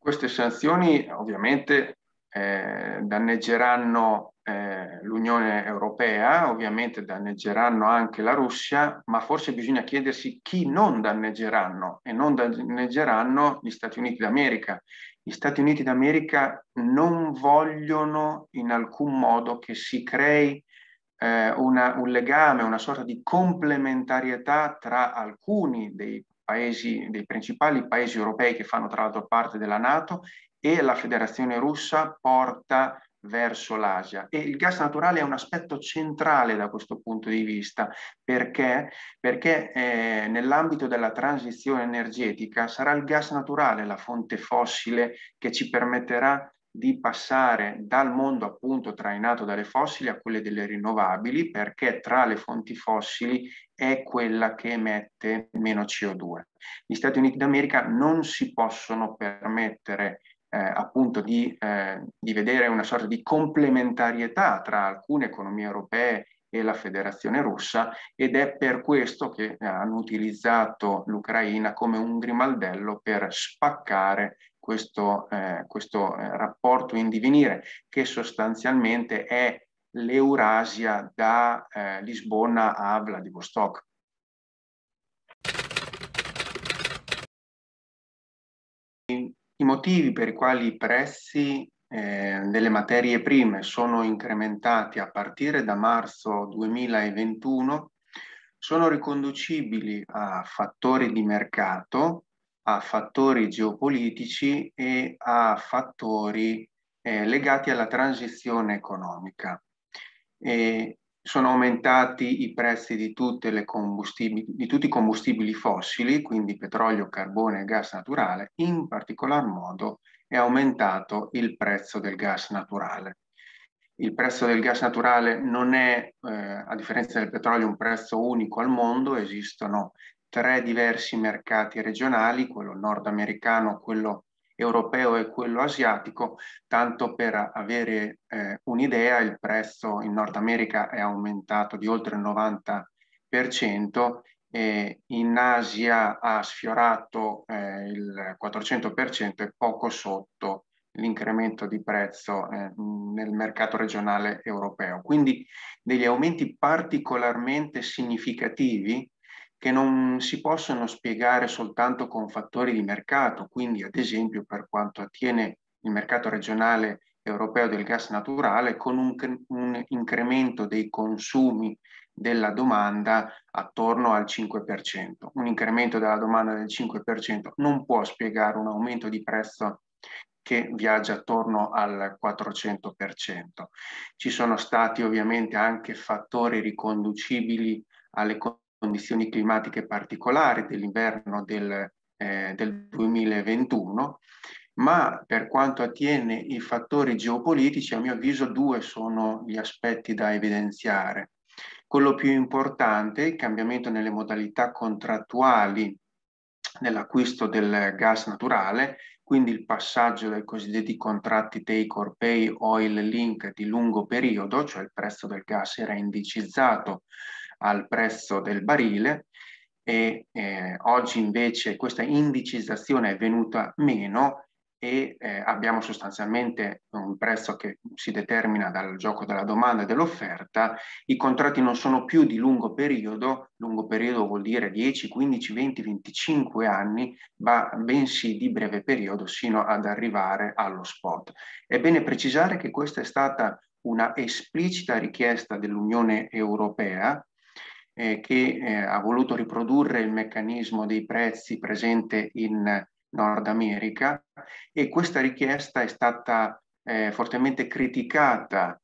Queste sanzioni ovviamente danneggeranno l'Unione Europea, ovviamente danneggeranno anche la Russia, ma forse bisogna chiedersi chi non danneggeranno, e non danneggeranno gli Stati Uniti d'America. Gli Stati Uniti d'America non vogliono in alcun modo che si crei un legame, una sorta di complementarietà tra alcuni dei paesi, dei principali paesi europei che fanno tra l'altro parte della NATO, e la Federazione Russa porta verso l'Asia. E il gas naturale è un aspetto centrale da questo punto di vista, perché nell'ambito della transizione energetica sarà il gas naturale la fonte fossile che ci permetterà di passare dal mondo appunto trainato dalle fossili a quelle delle rinnovabili, perché tra le fonti fossili è quella che emette meno CO2. Gli Stati Uniti d'America non si possono permettere appunto di vedere una sorta di complementarietà tra alcune economie europee e la Federazione Russa, ed è per questo che hanno utilizzato l'Ucraina come un grimaldello per spaccare questo rapporto in divenire, che sostanzialmente è l'Eurasia da Lisbona a Vladivostok. I motivi per i quali i prezzi delle materie prime sono incrementati a partire da marzo 2021 sono riconducibili a fattori di mercato, a fattori geopolitici e a fattori legati alla transizione economica. Sono aumentati i prezzi di tutti i combustibili fossili, quindi petrolio, carbone e gas naturale. In particolar modo è aumentato il prezzo del gas naturale. Il prezzo del gas naturale non è, a differenza del petrolio, un prezzo unico al mondo. Esistono 3 diversi mercati regionali, quello nordamericano, quello europeo e quello asiatico. Tanto per avere un'idea, il prezzo in Nord America è aumentato di oltre il 90%, in Asia ha sfiorato il 400% e poco sotto l'incremento di prezzo nel mercato regionale europeo. Quindi degli aumenti particolarmente significativi che non si possono spiegare soltanto con fattori di mercato. Quindi, ad esempio, per quanto attiene il mercato regionale europeo del gas naturale, con un incremento dei consumi della domanda attorno al 5%. Un incremento della domanda del 5% non può spiegare un aumento di prezzo che viaggia attorno al 400%. Ci sono stati ovviamente anche fattori riconducibili alle condizioni climatiche particolari dell'inverno del 2021, ma per quanto attiene i fattori geopolitici, a mio avviso, 2 sono gli aspetti da evidenziare. Quello più importante, il cambiamento nelle modalità contrattuali nell'acquisto del gas naturale, quindi il passaggio dai cosiddetti contratti take or pay oil link di lungo periodo, cioè il prezzo del gas era indicizzato al prezzo del barile, e oggi invece questa indicizzazione è venuta meno, e abbiamo sostanzialmente un prezzo che si determina dal gioco della domanda e dell'offerta. I contratti non sono più di lungo periodo vuol dire 10, 15, 20, 25 anni, ma bensì di breve periodo sino ad arrivare allo spot. È bene precisare che questa è stata una esplicita richiesta dell'Unione Europea, che ha voluto riprodurre il meccanismo dei prezzi presente in Nord America, e questa richiesta è stata fortemente criticata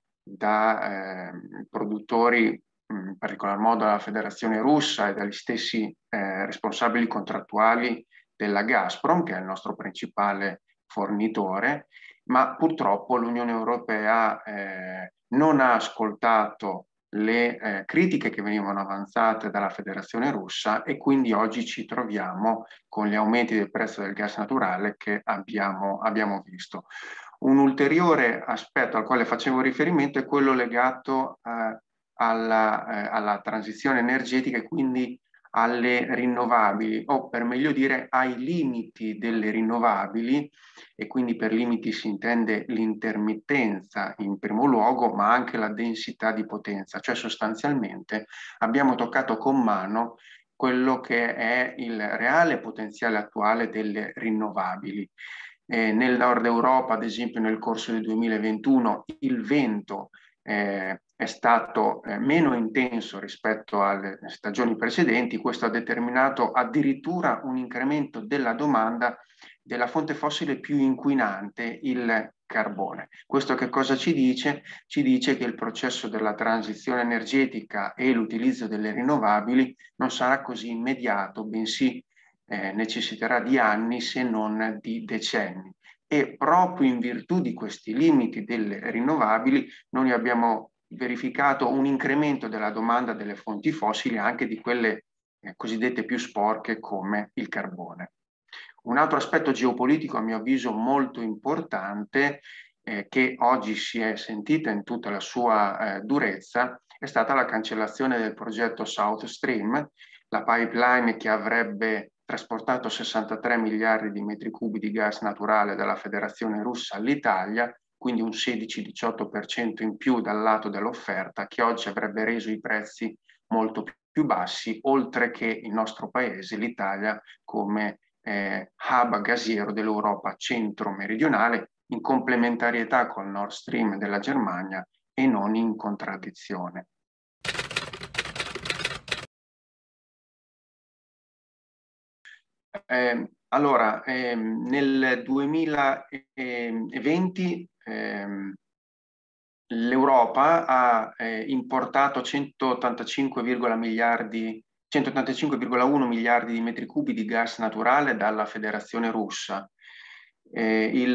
da produttori, in particolar modo dalla Federazione Russa e dagli stessi responsabili contrattuali della Gazprom, che è il nostro principale fornitore, ma purtroppo l'Unione Europea non ha ascoltato le critiche che venivano avanzate dalla Federazione Russa, e quindi oggi ci troviamo con gli aumenti del prezzo del gas naturale che abbiamo visto. Un ulteriore aspetto al quale facevo riferimento è quello legato alla transizione energetica, e quindi alle rinnovabili, o per meglio dire ai limiti delle rinnovabili, e quindi per limiti si intende l'intermittenza in primo luogo, ma anche la densità di potenza, cioè sostanzialmente abbiamo toccato con mano quello che è il reale potenziale attuale delle rinnovabili. Nel nord Europa, ad esempio, nel corso del 2021, il vento è stato meno intenso rispetto alle stagioni precedenti. Questo ha determinato addirittura un incremento della domanda della fonte fossile più inquinante, il carbone. Questo che cosa ci dice? Ci dice che il processo della transizione energetica e l'utilizzo delle rinnovabili non sarà così immediato, bensì necessiterà di anni se non di decenni. E proprio in virtù di questi limiti delle rinnovabili noi abbiamo verificato un incremento della domanda delle fonti fossili, anche di quelle cosiddette più sporche come il carbone. Un altro aspetto geopolitico, a mio avviso, molto importante, che oggi si è sentita in tutta la sua durezza, è stata la cancellazione del progetto South Stream, la pipeline che avrebbe trasportato 63 miliardi di metri cubi di gas naturale dalla Federazione Russa all'Italia, quindi un 16-18% in più dal lato dell'offerta, che oggi avrebbe reso i prezzi molto più bassi, oltre che il nostro paese, l'Italia, come hub gasiero dell'Europa centro-meridionale, in complementarietà col Nord Stream della Germania e non in contraddizione. Nel 2020 l'Europa ha importato 185,1 miliardi di metri cubi di gas naturale dalla Federazione Russa, il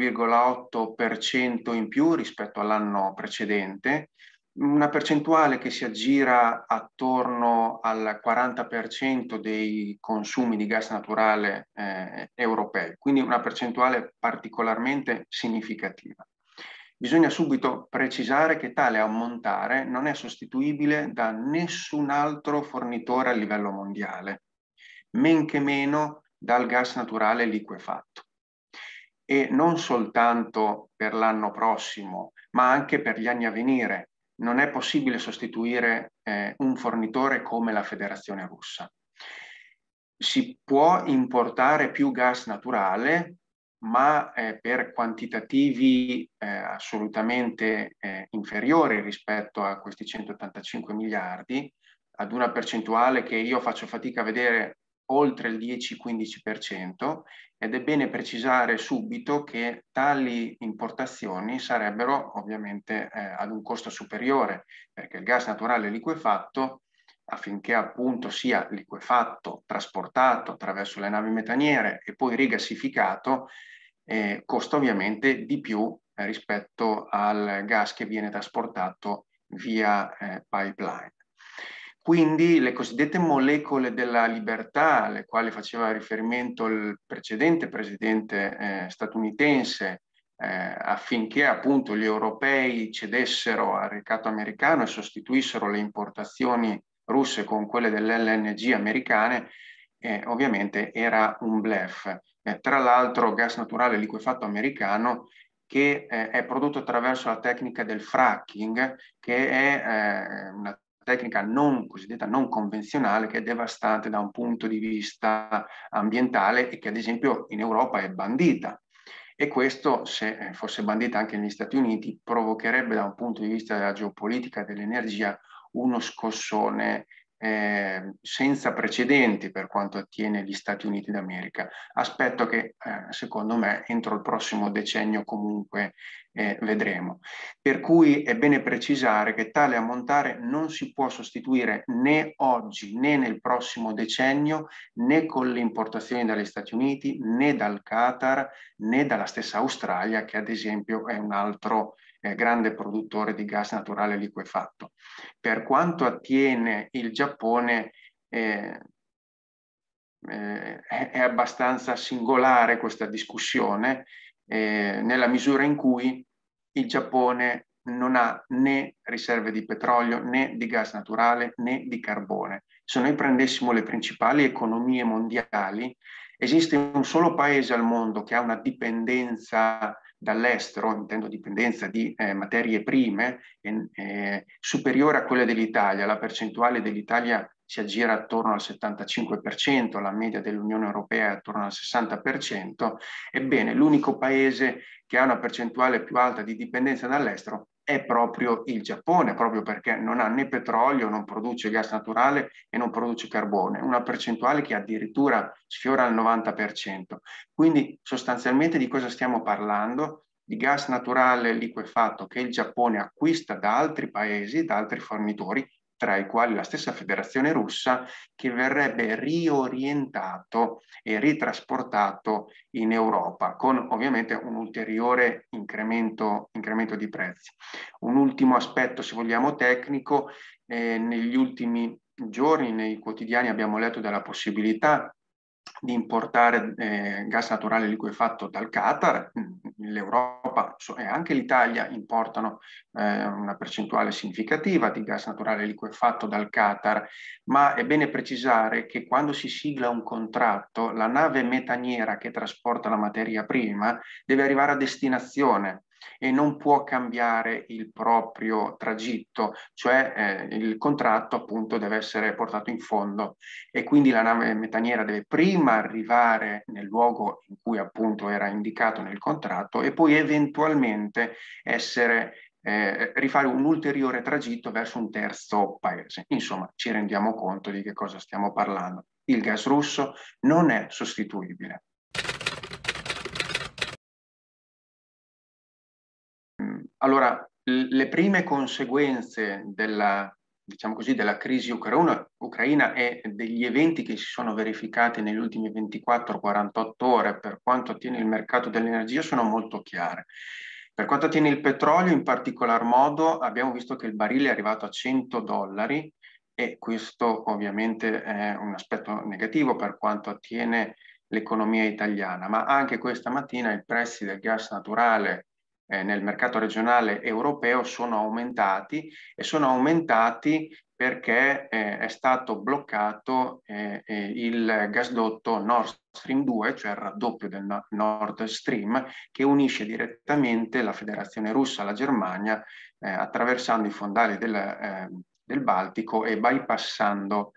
5,8% in più rispetto all'anno precedente, una percentuale che si aggira attorno al 40% dei consumi di gas naturale europei, quindi una percentuale particolarmente significativa. Bisogna subito precisare che tale ammontare non è sostituibile da nessun altro fornitore a livello mondiale, men che meno dal gas naturale liquefatto. E non soltanto per l'anno prossimo, ma anche per gli anni a venire. Non è possibile sostituire un fornitore come la Federazione Russa. Si può importare più gas naturale, ma per quantitativi assolutamente inferiori rispetto a questi 185 miliardi, ad una percentuale che io faccio fatica a vedere oltre il 10-15%, ed è bene precisare subito che tali importazioni sarebbero ovviamente ad un costo superiore, perché il gas naturale liquefatto, affinché appunto sia liquefatto, trasportato attraverso le navi metaniere e poi rigassificato, costa ovviamente di più rispetto al gas che viene trasportato via pipeline. Quindi le cosiddette molecole della libertà, alle quali faceva riferimento il precedente presidente statunitense, affinché appunto gli europei cedessero al ricatto americano e sostituissero le importazioni russe con quelle dell'LNG americane, ovviamente era un bluff. Tra l'altro gas naturale liquefatto americano che è prodotto attraverso la tecnica del fracking, che è una tecnica cosiddetta non convenzionale, che è devastante da un punto di vista ambientale e che ad esempio in Europa è bandita. E questo, se fosse bandita anche negli Stati Uniti, provocherebbe da un punto di vista della geopolitica e dell'energia uno scossone senza precedenti per quanto attiene gli Stati Uniti d'America, aspetto che secondo me entro il prossimo decennio comunque vedremo. Per cui è bene precisare che tale ammontare non si può sostituire né oggi né nel prossimo decennio, né con le importazioni dagli Stati Uniti, né dal Qatar, né dalla stessa Australia, che ad esempio è un altro grande produttore di gas naturale liquefatto. Per quanto attiene il Giappone, è abbastanza singolare questa discussione, nella misura in cui il Giappone non ha né riserve di petrolio, né di gas naturale, né di carbone. Se noi prendessimo le principali economie mondiali, esiste un solo paese al mondo che ha una dipendenza dall'estero, intendo dipendenza di materie prime, superiore a quella dell'Italia. La percentuale dell'Italia si aggira attorno al 75%, la media dell'Unione Europea è attorno al 60%. Ebbene, l'unico paese che ha una percentuale più alta di dipendenza dall'estero è proprio il Giappone, proprio perché non ha né petrolio, non produce gas naturale e non produce carbone, una percentuale che addirittura sfiora il 90%. Quindi sostanzialmente di cosa stiamo parlando? Di gas naturale liquefatto che il Giappone acquista da altri paesi, da altri fornitori, tra i quali la stessa Federazione Russa, che verrebbe riorientato e ritrasportato in Europa, con ovviamente un ulteriore incremento di prezzi. Un ultimo aspetto, se vogliamo, tecnico, negli ultimi giorni nei quotidiani abbiamo letto della possibilità di importare gas naturale liquefatto dal Qatar. L'Europa e anche l'Italia importano una percentuale significativa di gas naturale liquefatto dal Qatar, ma è bene precisare che quando si sigla un contratto, la nave metaniera che trasporta la materia prima deve arrivare a destinazione e non può cambiare il proprio tragitto, cioè il contratto appunto deve essere portato in fondo e quindi la nave metaniera deve prima arrivare nel luogo in cui appunto era indicato nel contratto e poi eventualmente rifare un ulteriore tragitto verso un terzo paese. Insomma, ci rendiamo conto di che cosa stiamo parlando. Il gas russo non è sostituibile. Allora, le prime conseguenze diciamo così, della crisi ucraina e degli eventi che si sono verificati negli ultimi 24-48 ore per quanto attiene il mercato dell'energia sono molto chiare. Per quanto attiene il petrolio, in particolar modo, abbiamo visto che il barile è arrivato a $100 e questo ovviamente è un aspetto negativo per quanto attiene l'economia italiana, ma anche questa mattina i prezzi del gas naturale nel mercato regionale europeo sono aumentati e sono aumentati perché è stato bloccato il gasdotto Nord Stream 2, cioè il raddoppio del Nord Stream, che unisce direttamente la Federazione Russa alla Germania attraversando i fondali del Baltico e bypassando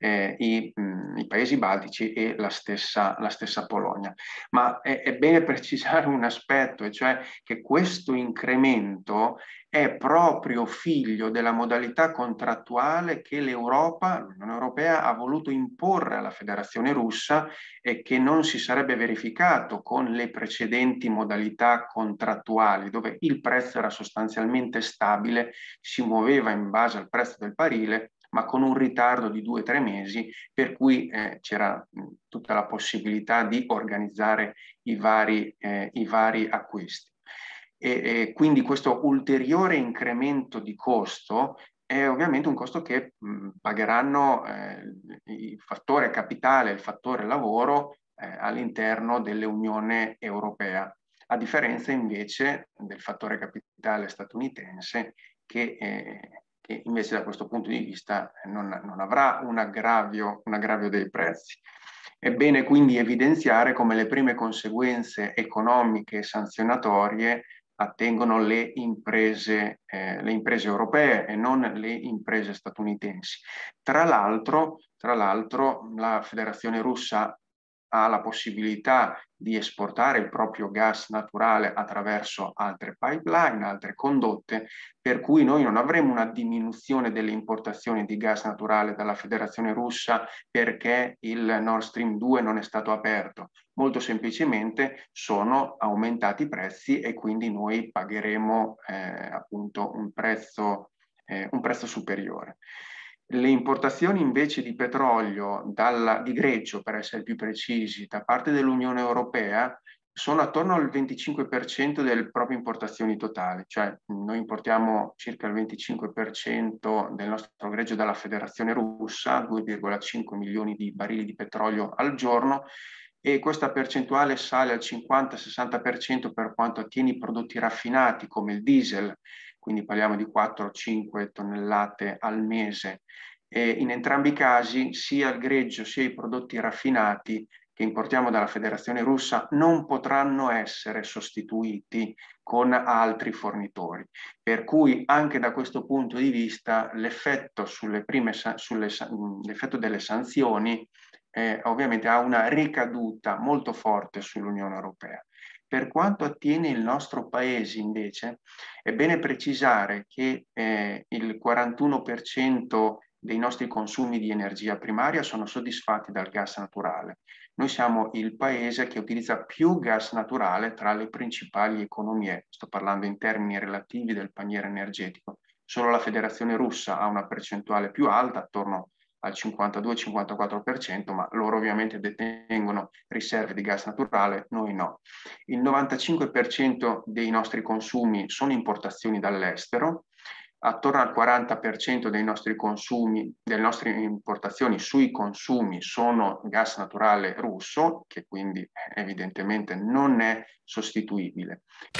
i paesi baltici e la stessa Polonia. Ma è bene precisare un aspetto, e cioè che questo incremento è proprio figlio della modalità contrattuale che l'Unione Europea, ha voluto imporre alla Federazione Russa e che non si sarebbe verificato con le precedenti modalità contrattuali, dove il prezzo era sostanzialmente stabile, si muoveva in base al prezzo del barile, ma con un ritardo di 2 o 3 mesi, per cui c'era tutta la possibilità di organizzare i vari acquisti. E quindi questo ulteriore incremento di costo è ovviamente un costo che pagheranno il fattore capitale, il fattore lavoro all'interno dell'Unione Europea, a differenza invece del fattore capitale statunitense che invece da questo punto di vista non avrà un aggravio dei prezzi. È bene quindi evidenziare come le prime conseguenze economiche e sanzionatorie attengono le imprese europee e non le imprese statunitensi. Tra l'altro, la Federazione Russa ha la possibilità di esportare il proprio gas naturale attraverso altre pipeline, altre condotte, per cui noi non avremo una diminuzione delle importazioni di gas naturale dalla Federazione Russa perché il Nord Stream 2 non è stato aperto. Molto semplicemente sono aumentati i prezzi e quindi noi pagheremo appunto un prezzo superiore. Le importazioni invece di petrolio, di greggio per essere più precisi, da parte dell'Unione Europea sono attorno al 25% delle proprie importazioni totali, cioè noi importiamo circa il 25% del nostro greggio dalla Federazione Russa, 2,5 milioni di barili di petrolio al giorno, e questa percentuale sale al 50-60% per quanto attiene i prodotti raffinati come il diesel, quindi parliamo di 4-5 tonnellate al mese. E in entrambi i casi, sia il greggio sia i prodotti raffinati che importiamo dalla Federazione Russa non potranno essere sostituiti con altri fornitori. Per cui anche da questo punto di vista l'effetto l'effetto delle sanzioni ovviamente ha una ricaduta molto forte sull'Unione Europea. Per quanto attiene il nostro paese invece, è bene precisare che il 41% dei nostri consumi di energia primaria sono soddisfatti dal gas naturale. Noi siamo il paese che utilizza più gas naturale tra le principali economie, sto parlando in termini relativi del paniere energetico. Solo la Federazione Russa ha una percentuale più alta, attorno al 52-54%, ma loro ovviamente detengono riserve di gas naturale, noi no. Il 95% dei nostri consumi sono importazioni dall'estero, attorno al 40% dei nostri consumi, delle nostre importazioni sui consumi sono gas naturale russo, che quindi evidentemente non è sostituibile.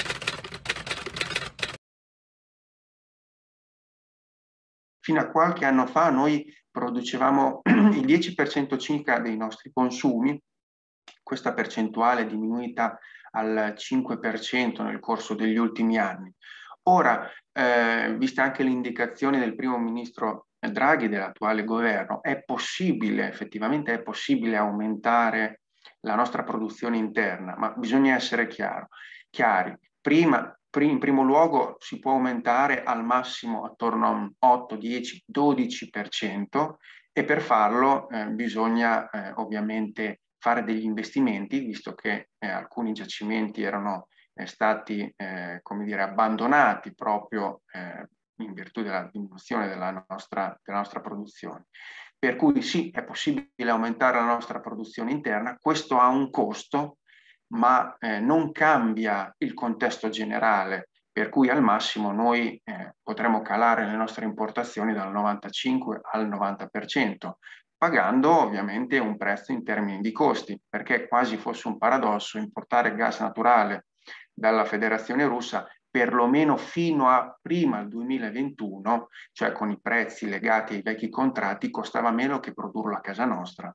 Fino a qualche anno fa noi producevamo il 10% circa dei nostri consumi, questa percentuale è diminuita al 5% nel corso degli ultimi anni. Ora, vista anche l'indicazione del primo ministro Draghi dell'attuale governo, è possibile, effettivamente è possibile aumentare la nostra produzione interna, ma bisogna essere chiari. In primo luogo si può aumentare al massimo attorno a un 8, 10, 12% e per farlo bisogna ovviamente fare degli investimenti, visto che alcuni giacimenti erano stati come dire, abbandonati proprio in virtù della diminuzione della nostra produzione. Per cui sì, è possibile aumentare la nostra produzione interna, questo ha un costo, ma non cambia il contesto generale, per cui al massimo noi potremo calare le nostre importazioni dal 95 al 90%, pagando ovviamente un prezzo in termini di costi, perché quasi fosse un paradosso importare gas naturale dalla Federazione Russa perlomeno fino a prima del 2021, cioè con i prezzi legati ai vecchi contratti, costava meno che produrlo a casa nostra.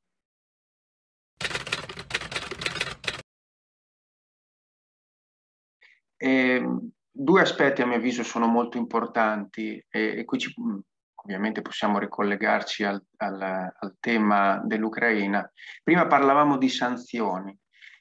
Due aspetti a mio avviso sono molto importanti e qui ovviamente possiamo ricollegarci al tema dell'Ucraina. Prima parlavamo di sanzioni.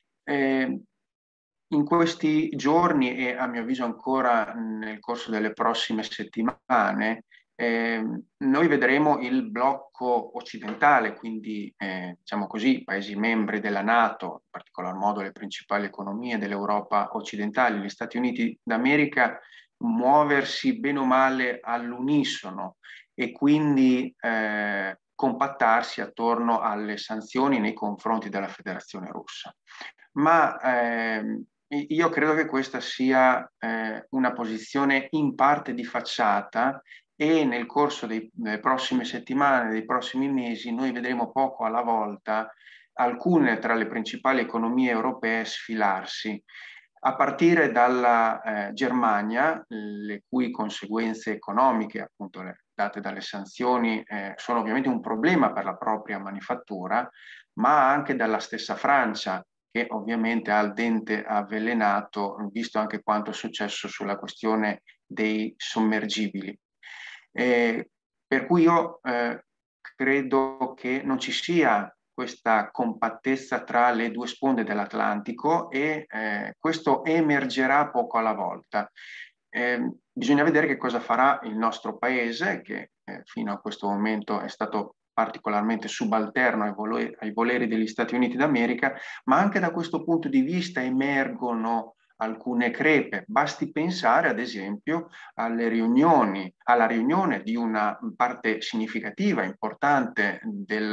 In questi giorni e a mio avviso ancora nel corso delle prossime settimane, noi vedremo il blocco occidentale, quindi diciamo così, i paesi membri della NATO, in particolar modo le principali economie dell'Europa occidentale, gli Stati Uniti d'America, muoversi bene o male all'unisono e quindi compattarsi attorno alle sanzioni nei confronti della Federazione Russa. Ma io credo che questa sia una posizione in parte di facciata e nel corso delle prossime settimane, dei prossimi mesi, noi vedremo poco alla volta alcune tra le principali economie europee sfilarsi, a partire dalla Germania, le cui conseguenze economiche, appunto date dalle sanzioni, sono ovviamente un problema per la propria manifattura, ma anche dalla stessa Francia, che ovviamente ha al dente avvelenato, visto anche quanto è successo sulla questione dei sommergibili. Per cui io credo che non ci sia questa compattezza tra le due sponde dell'Atlantico e questo emergerà poco alla volta. Bisogna vedere che cosa farà il nostro paese, che fino a questo momento è stato particolarmente subalterno ai voleri degli Stati Uniti d'America, ma anche da questo punto di vista emergono alcune crepe. Basti pensare, ad esempio, alla riunione di una parte significativa, importante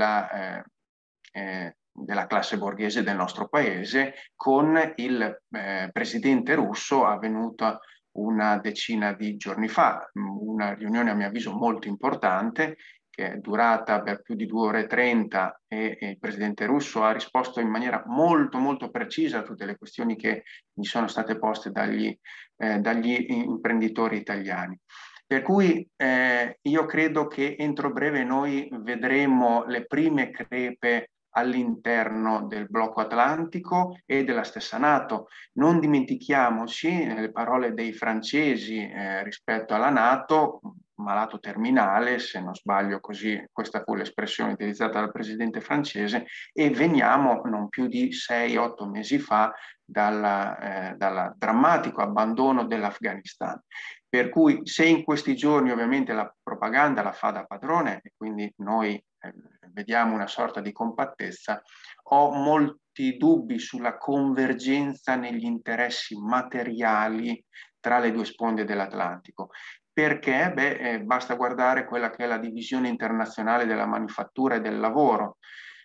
della classe borghese del nostro paese con il presidente russo avvenuta una decina di giorni fa, una riunione a mio avviso molto importante che è durata per più di 2 ore e 30 e il presidente russo ha risposto in maniera molto molto precisa a tutte le questioni che gli sono state poste dagli imprenditori italiani. Per cui io credo che entro breve noi vedremo le prime crepe all'interno del blocco atlantico e della stessa NATO. Non dimentichiamoci, nelle parole dei francesi rispetto alla NATO, malato terminale, se non sbaglio così, questa fu l'espressione utilizzata dal presidente francese, e veniamo non più di 6-8 mesi fa dal drammatico abbandono dell'Afghanistan. Per cui se in questi giorni ovviamente la propaganda la fa da padrone e quindi noi vediamo una sorta di compattezza, ho molti dubbi sulla convergenza negli interessi materiali tra le due sponde dell'Atlantico. Perché? Beh, basta guardare quella che è la divisione internazionale della manifattura e del lavoro.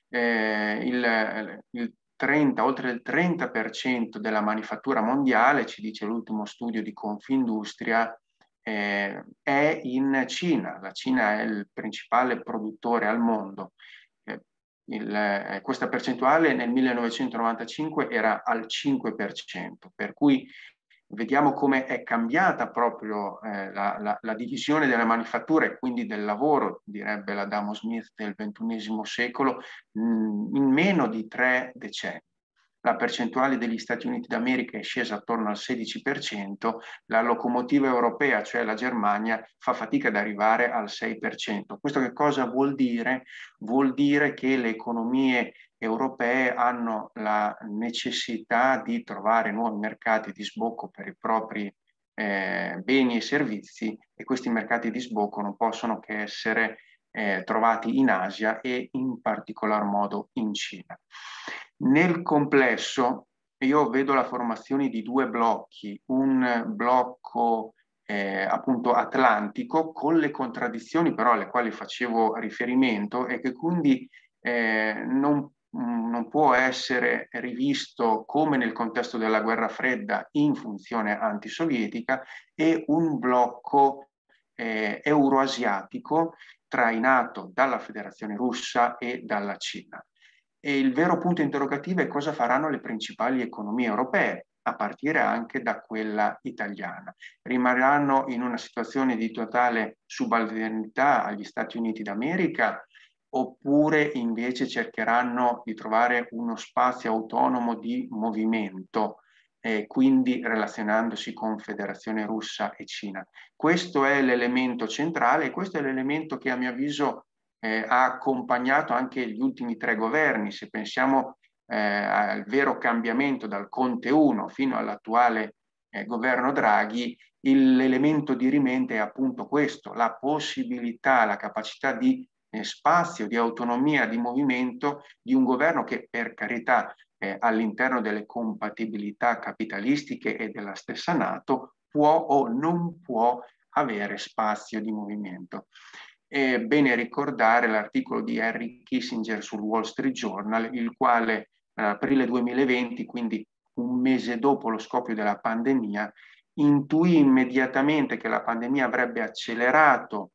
Il 30, oltre il 30% della manifattura mondiale, ci dice l'ultimo studio di Confindustria, è in Cina. La Cina è il principale produttore al mondo. Questa percentuale nel 1995 era al 5%, per cui vediamo come è cambiata proprio la divisione della manifattura e quindi del lavoro, direbbe l'Adamo Smith del XXI secolo, in meno di 3 decenni. La percentuale degli Stati Uniti d'America è scesa attorno al 16%, la locomotiva europea, cioè la Germania, fa fatica ad arrivare al 6%. Questo che cosa vuol dire? Vuol dire che le economie europee hanno la necessità di trovare nuovi mercati di sbocco per i propri beni e servizi, e questi mercati di sbocco non possono che essere trovati in Asia e in particolar modo in Cina. Nel complesso io vedo la formazione di due blocchi, un blocco appunto atlantico con le contraddizioni però alle quali facevo riferimento e che quindi non può essere rivisto come nel contesto della guerra fredda in funzione antisovietica, e un blocco euroasiatico trainato dalla Federazione Russa e dalla Cina. E il vero punto interrogativo è cosa faranno le principali economie europee, a partire anche da quella italiana. Rimarranno in una situazione di totale subalternità agli Stati Uniti d'America, oppure invece cercheranno di trovare uno spazio autonomo di movimento, quindi relazionandosi con Federazione Russa e Cina. Questo è l'elemento centrale e questo è l'elemento che a mio avviso ha accompagnato anche gli ultimi 3 governi. Se pensiamo al vero cambiamento dal Conte 1 fino all'attuale governo Draghi, l'elemento dirimente è appunto questo, la possibilità, la capacità di spazio, di autonomia, di movimento di un governo che, per carità, all'interno delle compatibilità capitalistiche e della stessa NATO può o non può avere spazio di movimento. È bene ricordare l'articolo di Henry Kissinger sul Wall Street Journal, il quale nell'aprile 2020, quindi un mese dopo lo scoppio della pandemia, intuì immediatamente che la pandemia avrebbe accelerato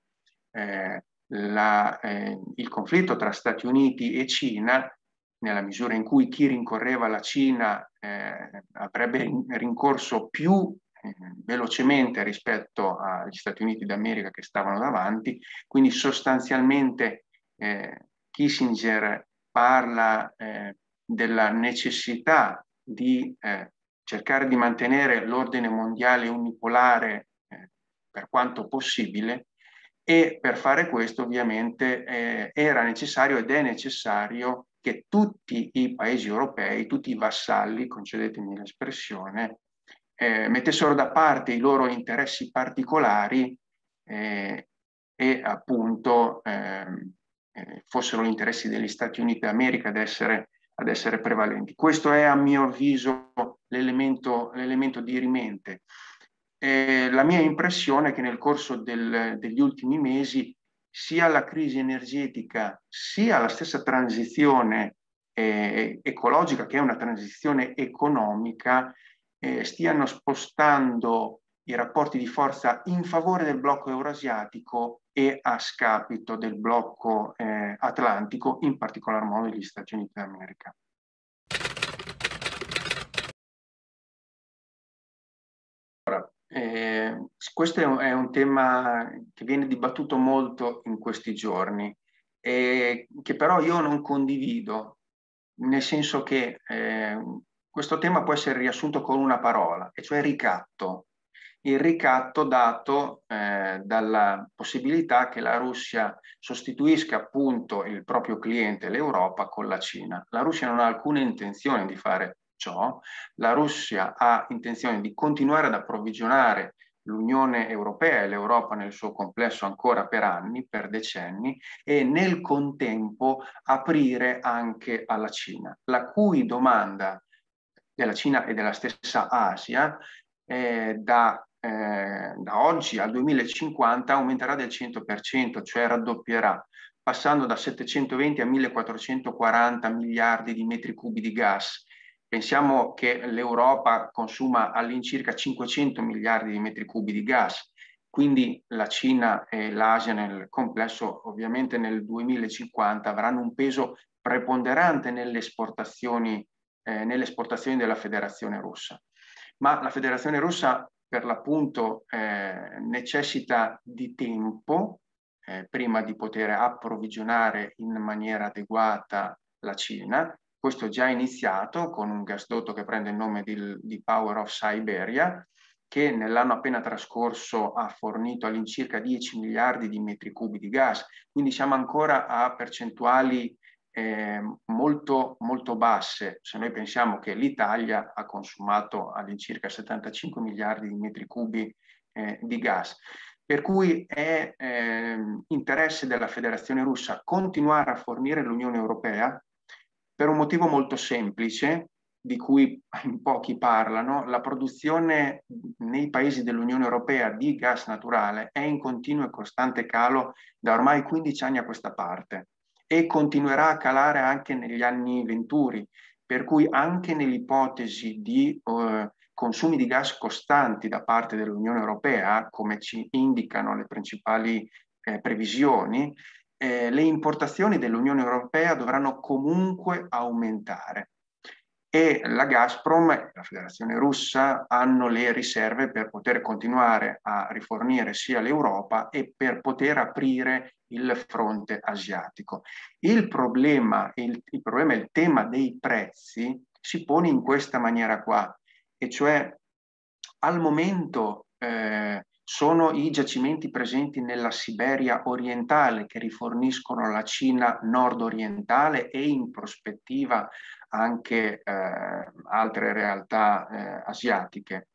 il conflitto tra Stati Uniti e Cina, nella misura in cui chi rincorreva la Cina avrebbe rincorso più velocemente rispetto agli Stati Uniti d'America che stavano davanti. Quindi sostanzialmente Kissinger parla della necessità di cercare di mantenere l'ordine mondiale unipolare per quanto possibile, e per fare questo ovviamente era necessario ed è necessario che tutti i paesi europei, tutti i vassalli, concedetemi l'espressione, mettessero da parte i loro interessi particolari e appunto fossero gli interessi degli Stati Uniti d'America ad essere prevalenti. Questo è a mio avviso l'elemento dirimente. La mia impressione è che nel corso degli ultimi mesi sia la crisi energetica sia la stessa transizione ecologica, che è una transizione economica, stiano spostando i rapporti di forza in favore del blocco euroasiatico e a scapito del blocco atlantico, in particolar modo degli Stati Uniti d'America. Questo è un tema che viene dibattuto molto in questi giorni e che però io non condivido, nel senso che questo tema può essere riassunto con una parola, e cioè ricatto. Il ricatto dato dalla possibilità che la Russia sostituisca appunto il proprio cliente, l'Europa, con la Cina. La Russia non ha alcuna intenzione di fare ciò. La Russia ha intenzione di continuare ad approvvigionare l'Unione Europea e l'Europa nel suo complesso ancora per anni, per decenni, e nel contempo aprire anche alla Cina, la cui domanda della Cina e della stessa Asia da oggi al 2050 aumenterà del 100%, cioè raddoppierà, passando da 720 a 1440 miliardi di metri cubi di gas. Pensiamo che l'Europa consuma all'incirca 500 miliardi di metri cubi di gas, quindi la Cina e l'Asia nel complesso ovviamente nel 2050 avranno un peso preponderante nelle esportazioni della Federazione Russa. Ma la Federazione Russa per l'appunto necessita di tempo prima di poter approvvigionare in maniera adeguata la Cina. Questo è già iniziato con un gasdotto che prende il nome di Power of Siberia, che nell'anno appena trascorso ha fornito all'incirca 10 miliardi di metri cubi di gas, quindi siamo ancora a percentuali molto, molto basse, se noi pensiamo che l'Italia ha consumato all'incirca 75 miliardi di metri cubi di gas. Per cui è interesse della Federazione Russa continuare a fornire l'Unione Europea per un motivo molto semplice, di cui in pochi parlano. La produzione nei paesi dell'Unione Europea di gas naturale è in continuo e costante calo da ormai 15 anni a questa parte e continuerà a calare anche negli anni venturi, per cui anche nell'ipotesi di consumi di gas costanti da parte dell'Unione Europea, come ci indicano le principali previsioni, le importazioni dell'Unione Europea dovranno comunque aumentare. E la Gazprom e la Federazione Russa hanno le riserve per poter continuare a rifornire sia l'Europa e per poter aprire il fronte asiatico. Il problema e il tema dei prezzi si pone in questa maniera qua, e cioè al momento sono i giacimenti presenti nella Siberia orientale che riforniscono la Cina nord-orientale e in prospettiva anche altre realtà asiatiche.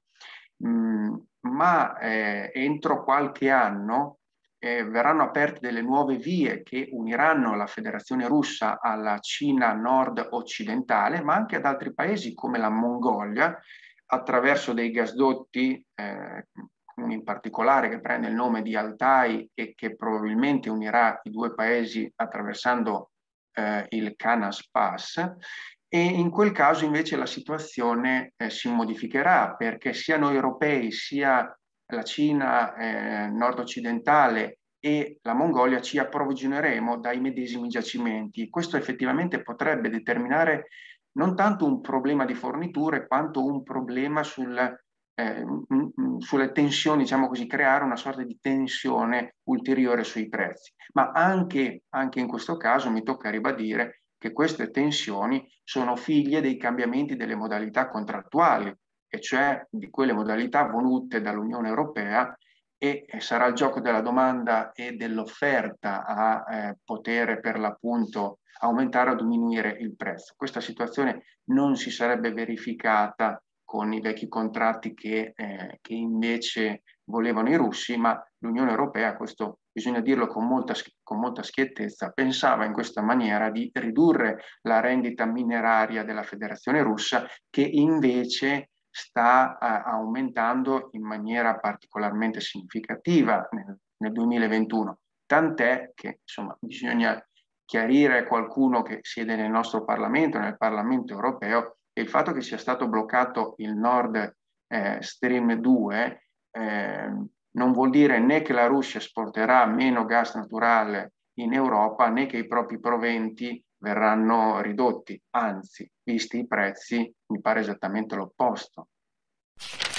Ma entro qualche anno verranno aperte delle nuove vie che uniranno la Federazione Russa alla Cina nord-occidentale, ma anche ad altri paesi come la Mongolia, attraverso dei gasdotti, uno in particolare che prende il nome di Altai e che probabilmente unirà i due paesi attraversando il Canas Pass. E in quel caso invece la situazione si modificherà, perché sia noi europei sia la Cina nord-occidentale e la Mongolia ci approvvigioneremo dai medesimi giacimenti. Questo effettivamente potrebbe determinare non tanto un problema di forniture quanto un problema sulle tensioni, diciamo così, creare una sorta di tensione ulteriore sui prezzi. Ma anche in questo caso mi tocca ribadire che queste tensioni sono figlie dei cambiamenti delle modalità contrattuali, e cioè di quelle modalità volute dall'Unione Europea, e sarà il gioco della domanda e dell'offerta a poter per l'appunto aumentare o diminuire il prezzo. Questa situazione non si sarebbe verificata con i vecchi contratti che invece volevano i russi, ma l'Unione Europea, questo bisogna dirlo con molta schiettezza, pensava in questa maniera di ridurre la rendita mineraria della Federazione Russa, che invece sta aumentando in maniera particolarmente significativa nel 2021. Tant'è che insomma bisogna chiarire a qualcuno che siede nel nostro Parlamento, nel Parlamento europeo, che il fatto che sia stato bloccato il Nord Stream 2 non vuol dire né che la Russia esporterà meno gas naturale in Europa né che i propri proventi verranno ridotti, anzi, visti i prezzi, mi pare esattamente l'opposto.